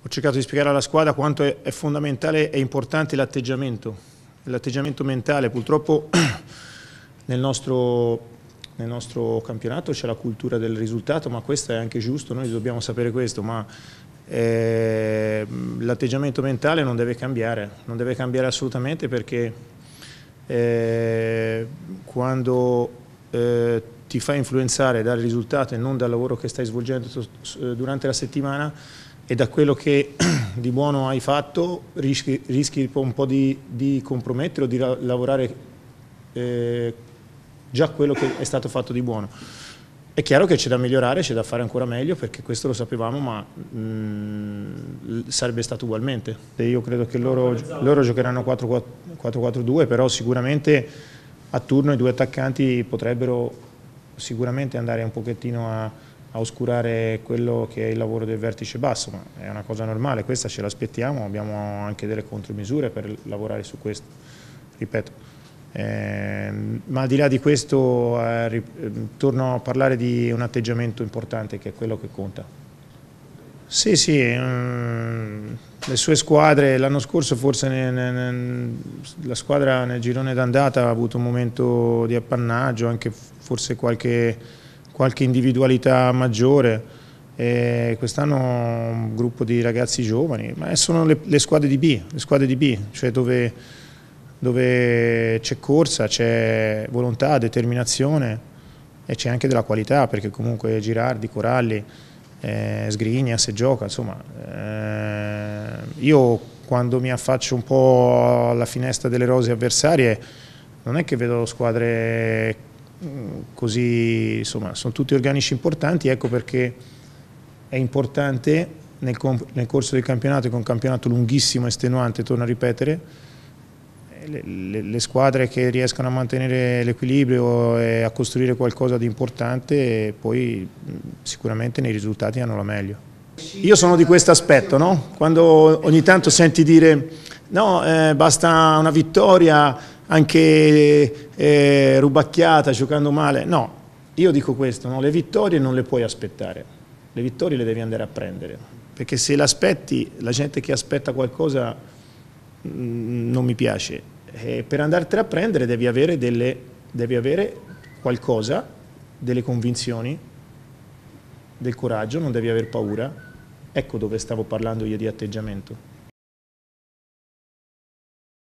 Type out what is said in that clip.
Ho cercato di spiegare alla squadra quanto è fondamentale e importante l'atteggiamento mentale. Purtroppo nel nostro campionato c'è la cultura del risultato, ma questo è anche giusto, noi dobbiamo sapere questo, ma l'atteggiamento mentale non deve cambiare assolutamente, perché quando ti fai influenzare dal risultato e non dal lavoro che stai svolgendo durante la settimana e da quello che di buono hai fatto, rischi un po' di compromettere o di lavorare già quello che è stato fatto di buono. È chiaro che c'è da migliorare, c'è da fare ancora meglio, perché questo lo sapevamo, ma sarebbe stato ugualmente. E io credo che loro giocheranno 4-4-2, però sicuramente a turno i due attaccanti potrebbero sicuramente andare un pochettino a oscurare quello che è il lavoro del vertice basso, ma è una cosa normale, questa ce l'aspettiamo, abbiamo anche delle contromisure per lavorare su questo, ripeto. Ma al di là di questo torno a parlare di un atteggiamento importante, che è quello che conta. Sì, le sue squadre, l'anno scorso forse la squadra nel girone d'andata ha avuto un momento di appannaggio, anche forse qualche individualità maggiore. Quest'anno un gruppo di ragazzi giovani, ma sono le squadre di B, cioè dove c'è corsa, c'è volontà, determinazione e c'è anche della qualità, perché comunque Girardi, Coralli, Sgrigna se gioca, insomma. Io quando mi affaccio un po' alla finestra delle rose avversarie non è che vedo squadre così, insomma, sono tutti organici importanti, ecco perché è importante nel corso del campionato, che è un campionato lunghissimo e estenuante, torno a ripetere, le squadre che riescano a mantenere l'equilibrio e a costruire qualcosa di importante, poi sicuramente nei risultati hanno la meglio. Io sono di questo aspetto, no? Quando ogni tanto senti dire no, basta una vittoria anche rubacchiata, giocando male, no, io dico questo, no? Le vittorie non le puoi aspettare, le vittorie le devi andare a prendere, perché se l'aspetti, la gente che aspetta qualcosa non mi piace. Per andartene a prendere devi avere qualcosa, delle convinzioni, del coraggio, non devi aver paura. Ecco dove stavo parlando io di atteggiamento.